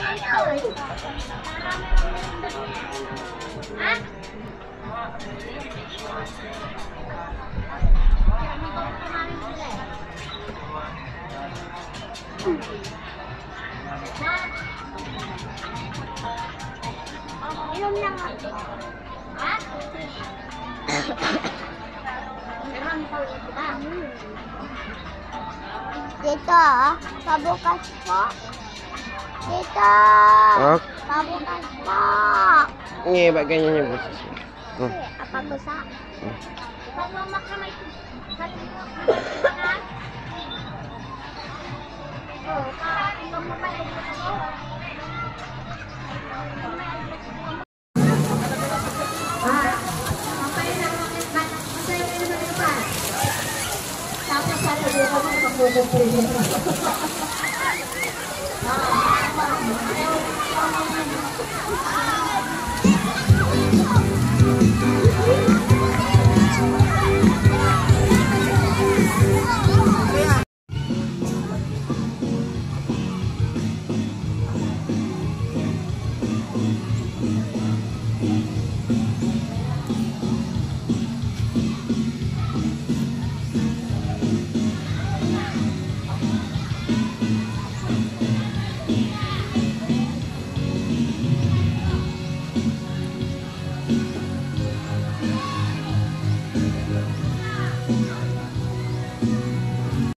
Inom lang ako. Ha? Dito, pabukas po. Dito, pabukas po. Hindi, ba ganyan yung boses mo? Pabusa. Pagmamak na may